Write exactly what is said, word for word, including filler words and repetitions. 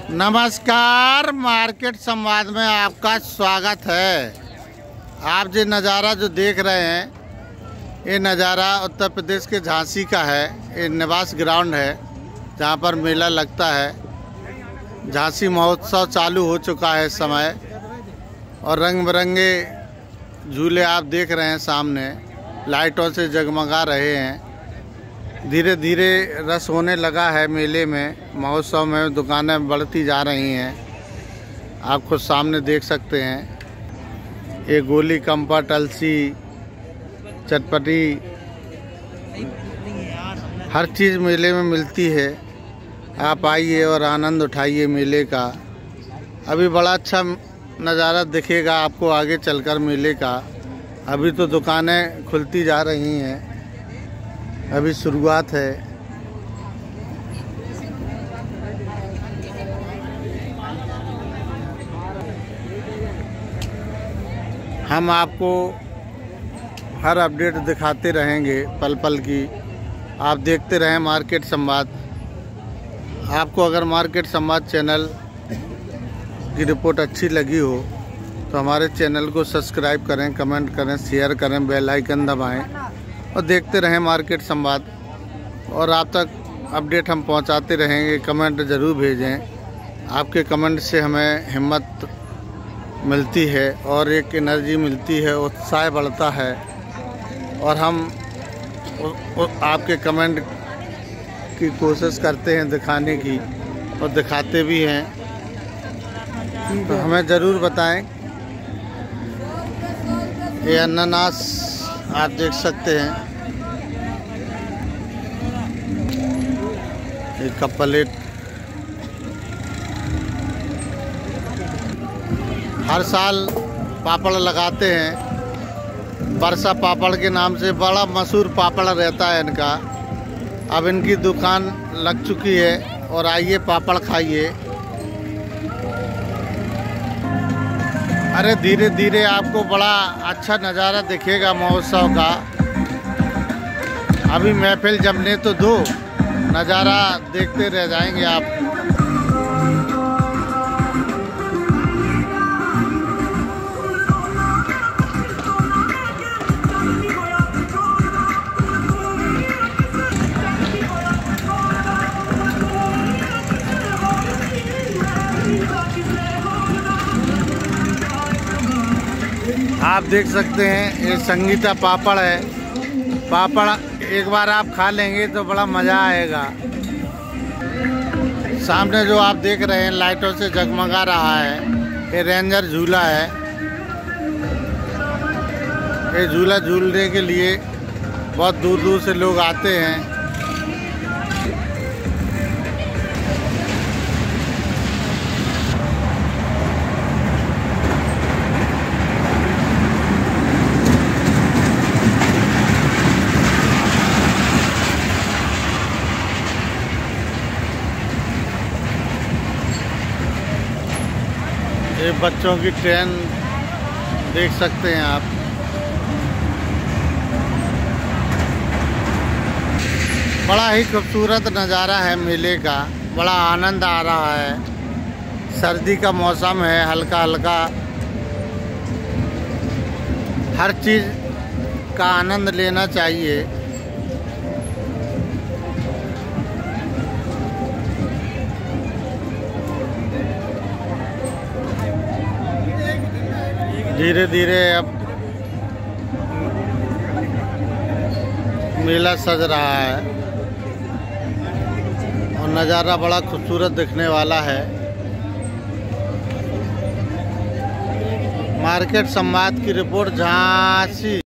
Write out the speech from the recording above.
नमस्कार, मार्केट संवाद में आपका स्वागत है। आप जो नज़ारा जो देख रहे हैं ये नज़ारा उत्तर प्रदेश के झांसी का है। ये निवास ग्राउंड है जहाँ पर मेला लगता है। झांसी महोत्सव चालू हो चुका है इस समय और रंग बिरंगे झूले आप देख रहे हैं, सामने लाइटों से जगमगा रहे हैं। धीरे धीरे रस होने लगा है मेले में, महोत्सव में दुकानें बढ़ती जा रही हैं। आप खुद सामने देख सकते हैं। ये गोली, कंपा, टलसी, चटपटी, हर चीज़ मेले में मिलती है। आप आइए और आनंद उठाइए मेले का। अभी बड़ा अच्छा नज़ारा दिखेगा आपको आगे चलकर मेले का। अभी तो दुकानें खुलती जा रही हैं, अभी शुरुआत है। हम आपको हर अपडेट दिखाते रहेंगे पल पल की। आप देखते रहें मार्केट संवाद। आपको अगर मार्केट संवाद चैनल की रिपोर्ट अच्छी लगी हो तो हमारे चैनल को सब्सक्राइब करें, कमेंट करें, शेयर करें, बेल आइकन दबाएं और देखते रहें मार्केट संवाद। और आप तक अपडेट हम पहुंचाते रहेंगे। कमेंट ज़रूर भेजें। आपके कमेंट से हमें हिम्मत मिलती है और एक एनर्जी मिलती है, उत्साह बढ़ता है और हम उ, उ, आपके कमेंट की कोशिश करते हैं दिखाने की और दिखाते भी हैं। तो हमें ज़रूर बताएं। ये अनानास आप देख सकते हैं, एक कप प्लेट। हर साल पापड़ लगाते हैं। बरसा पापड़ के नाम से बड़ा मशहूर पापड़ रहता है इनका। अब इनकी दुकान लग चुकी है और आइए पापड़ खाइए। अरे धीरे धीरे आपको बड़ा अच्छा नज़ारा दिखेगा महोत्सव का। अभी महफिल जमने तो दो, नज़ारा देखते रह जाएंगे आप। आप देख सकते हैं ये संगीता पापड़ है। पापड़ एक बार आप खा लेंगे तो बड़ा मज़ा आएगा। सामने जो आप देख रहे हैं लाइटों से जगमगा रहा है, ये रेंजर झूला है। ये झूला झूलने के लिए बहुत दूर दूर से लोग आते हैं। ये बच्चों की ट्रेन देख सकते हैं आप। बड़ा ही खूबसूरत नज़ारा है मेले का, बड़ा आनंद आ रहा है। सर्दी का मौसम है, हल्का हल्का हर चीज़ का आनंद लेना चाहिए। धीरे धीरे अब मेला सज रहा है और नज़ारा बड़ा खूबसूरत दिखने वाला है। मार्केट संवाद की रिपोर्ट झांसी।